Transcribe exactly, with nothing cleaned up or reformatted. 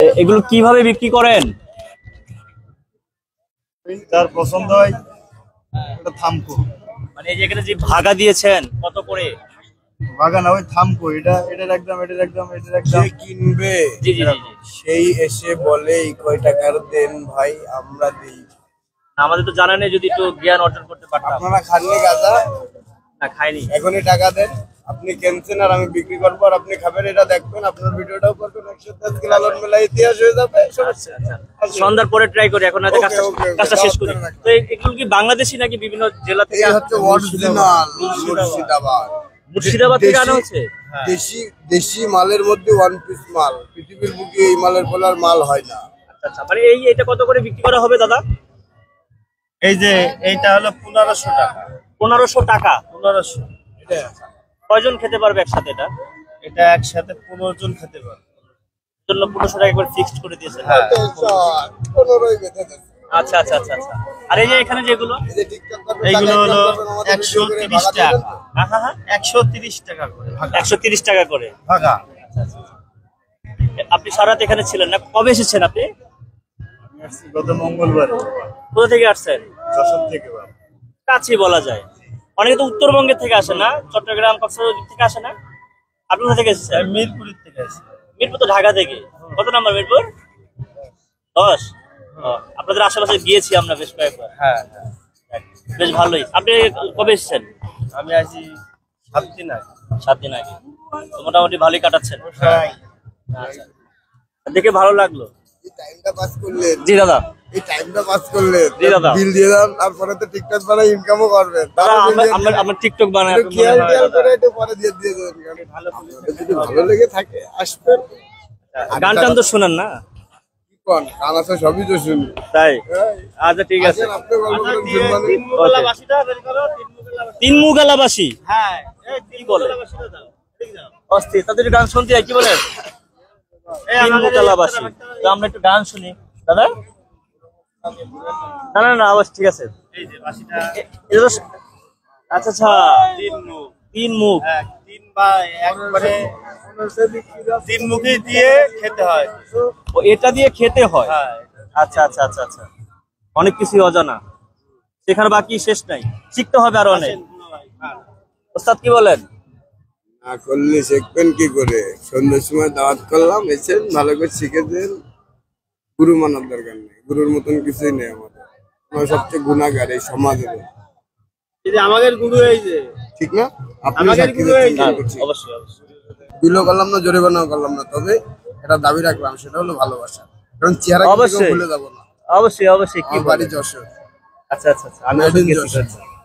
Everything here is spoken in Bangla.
এগুলো কিভাবে বিক্রি করেন? যার পছন্দ হয় ওটা থামকো। মানে এই যে এখানে যে ভাগা দিয়েছেন কত করে? ভাগা না, ওই থামকো। এটা এটার একদম এটার একদম এটার একদম যে কিনবে জি জি জি সেই এসে বলে এই কয় টাকার দেন ভাই, আমরা দিই। আমাদের তো জানা নেই, যদি একটু জ্ঞান অর্জন করতে পারতাম। আপনারা খাননি গাঁজা? না, খাইনি। এখনই টাকা দেন, আপনি কিনছেন আর আমি বিক্রি করবো, আর আপনি খাবেন, এটা দেখবেন, আপনার ভিডিওটাও করবেন, একসাথে আজকে লালন মেলা ইতিহাস হয়ে যাবে। আচ্ছা আচ্ছা, সন্ধ্যার পরে ট্রাই করি, এখন হয়তো কাজটা কাজটা শেষ করি। তো এগুলো কি বাংলাদেশি নাকি বিভিন্ন জেলা থেকে? এই হচ্ছে অরিজিনাল মুর্শিদাবাদ। মুর্শিদাবাদ থেকে আনা হচ্ছে দেশি দেশি মালের মধ্যে ওয়ান পিস মাল। পৃথিবীর বুকে এই মালের বলার মাল হয় না। আচ্ছা আচ্ছা, মানে এই এটা কত করে বিক্রি করা হবে দাদা? এই যে এইটা হলো পনেরোশো টাকা। পনেরোশো টাকা? পনেরোশো। এটা কয়জন খেতে পারবে একসাথে এটা? এটা একসাথে পনেরো জন খেতে পারবে। জন্য পনেরোশো টাকা করে ফিক্সড করে দিয়েছেন। হ্যাঁ। পনেরোই বেঁধে দেন। আচ্ছা আচ্ছা আচ্ছা আচ্ছা। আর এই যে এখানে যেগুলো এই যে টিকটক করবে, এইগুলো টাকা হলো ইনকাম করবেন, আমাদের একশো ভিডিও করে তিরিশ ভাড়া টাকা। দেবেন তো? হ্যাঁ হ্যাঁ হ্যাঁ, একশো তিরিশ টাকা করে ভাগা। একশো তিরিশ টাকা করে ভাগা। আপনি সারা রাত এখানে ছিলেন না? কবে এসেছেন আপনি? আমি আসছি গত মঙ্গলবার। কোথা থেকে আসছেন? যশোর থেকে। বাবা কাছে বলা যায়। অনেকে তো উত্তরবঙ্গের থেকে আসে না, চট্টগ্রাম কক্সবাজার থেকে আসে না? আপনি কোথা থেকে এসেছেন? আমি মিরপুরের থেকে আসছি। মিরপুর তো ঢাকা থেকে। কত নাম্বার মিরপুর? দশ। ও, আপনাদের আশেপাশে গিয়েছি আমরা বেশ কয়েকবার। হ্যাঁ, বেশ ভালোই। আপনি কবে এসেছেন? আমি আছি সাত দিন আগে। সাত দিন আগে। তো মোটামুটি ভালোই কাটাচ্ছেন। হ্যাঁ। আচ্ছা, দেখে ভালো লাগলো। এই টাইমটা পাস করলেন, জি দাদা। এই টাইমটা পাস করলেন, জি দাদা। বিল দিয়ে দাও, তারপরে তো টিকটক বানাই ইনকামও করবেন। দাদা আমরা আমরা আমরা টিকটক বানাই, একটু খেয়াল খেয়াল করে একটু পরে দিয়ে দিয়ে দেবেন। ভালো যদি ভালো লেগে থাকে আসবেন। গান টান তো শোনেন না? কি কোন গান আছে সবই তো শুনি। তাই? এই, আচ্ছা ঠিক আছে। আসেন, আপনি গল্প করেন, শুনবানি। তিন মুগালাবাসী। হ্যাঁ, কি বলে? অস্থির। তাদের একটু গান শুনতে হয়, কি বলেন? তিন মুগালাবাসী। তো আমরা একটু গান শুনি দাদা। না না না, অবশ্য ঠিক আছে। এই যে বাসিটা এটা তো- আচ্ছা আচ্ছা, তিন মুখ। তিন মুখ। হ্যাঁ, তিন বা একবারে তিন মুখে দিয়ে খেতে হয়। ও, এটা দিয়ে খেতে হয়? হ্যাঁ। আচ্ছা আচ্ছা আচ্ছা আচ্ছা, অনেক কিছুই অজানা, সেখানে বাকি শেষ নাই, শিখতে হবে আরো অনেক। ওস্তাদ কি বলেন? না করলে শিখবেন কি করে? সন্ধ্যের সময় দাওয়াত করলাম, এসেন, ভালো করে শিখে দেন। গুরু মানার দরকার নেই, গুরুর মতন কিছুই নেই আমাদের। আমরা সবচেয়ে গুণাগার এই সমাজের। এই যে আমাদের গুরু, এই যে ঠিক না? আপনি আমাদের সাক্ষী গুরু এই দিচ্ছেন, যে। করছি। অবশ্যই অবশ্যই। বিলও করলাম না, জরিমানাও করলাম না, তবে এটা দাবি রাখলাম, সেটা হলো ভালোবাসা। কারণ চেহারা কিন্তু কেউ অবশ্যই ভুলে যাবো না। অবশ্যই অবশ্যই। কি আমার বাড়ি বলেন? যশোর। আচ্ছা আচ্ছা আচ্ছা, আমি Made in গেছি। যশোর।